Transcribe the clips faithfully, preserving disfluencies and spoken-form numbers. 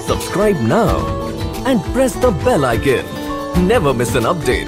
Subscribe now and press the bell icon. Never miss an update.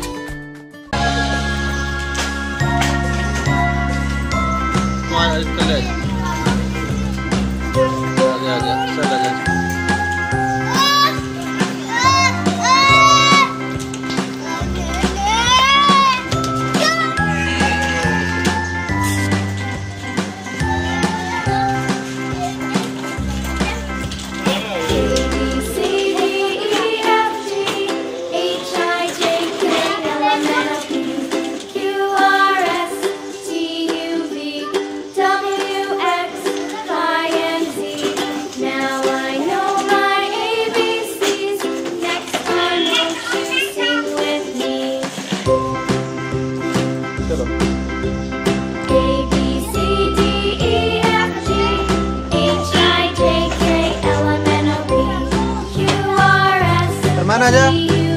Mana aja?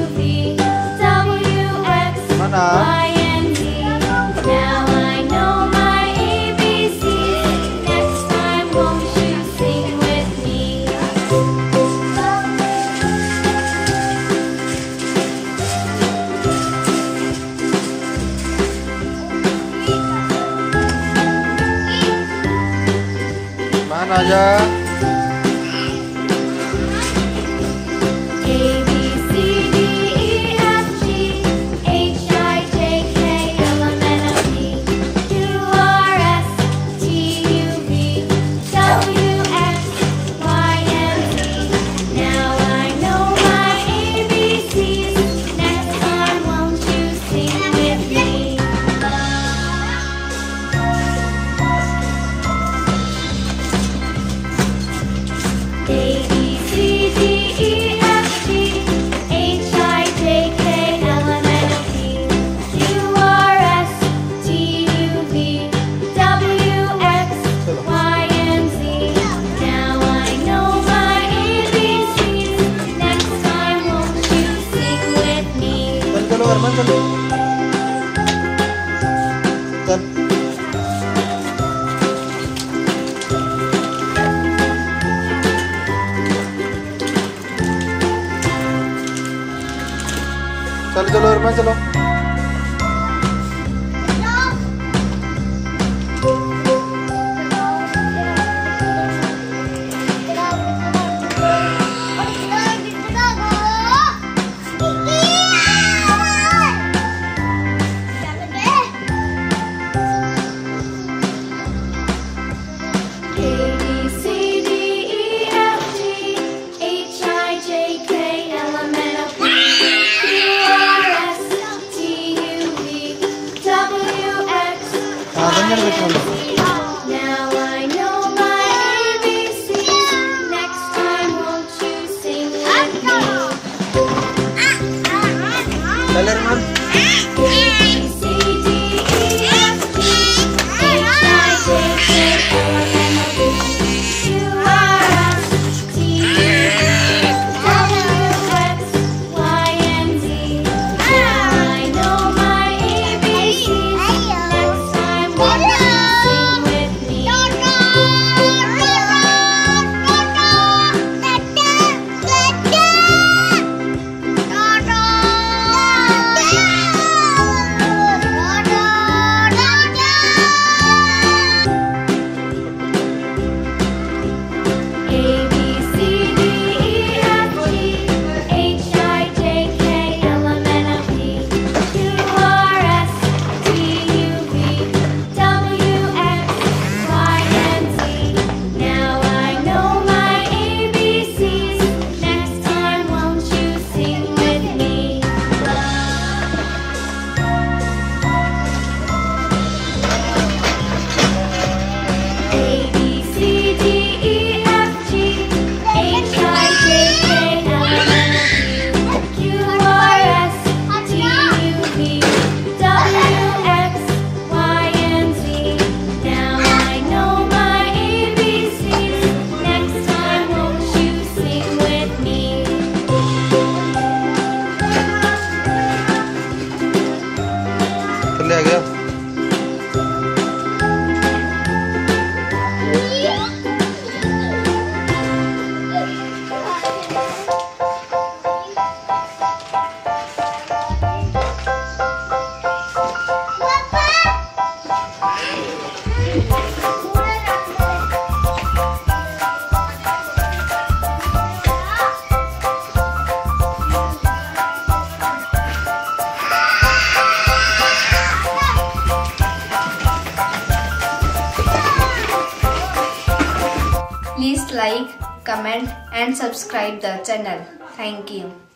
Mana? Mana aja? Arman chalo chal चलो चलो अरमान चलो Now I know my A B Cs. Next time, won't you sing with me? चल अरमान A B C D E F G H I J K L M N O P Q R S T U V W X Y and Z. Now I know my A B Cs. Next time, won't you like, comment and subscribe the channel. Thank you.